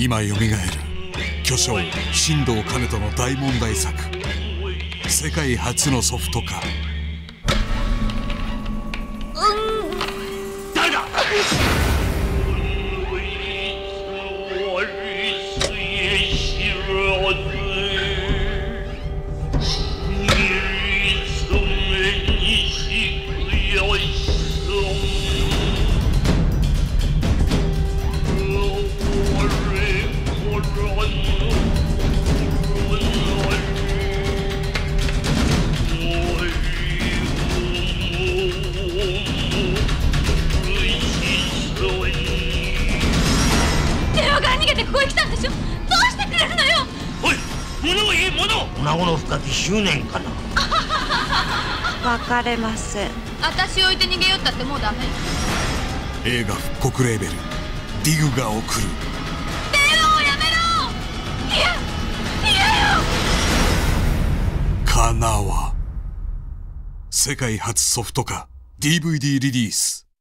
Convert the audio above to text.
今よみがえる巨匠新藤兼人の大問題作、世界初のソフト化。 誰だ。 ここへ来たんでしょ。どうしてくれるのよ。 おい、物を言え、物。女子の深き執念かな。 別れません。 私を置いて逃げよったってもうダメよ。 映画復刻レーベルディグが送る。 電話をやめろ。いやよ。 かなわ世界初ソフト化 DVD リリース。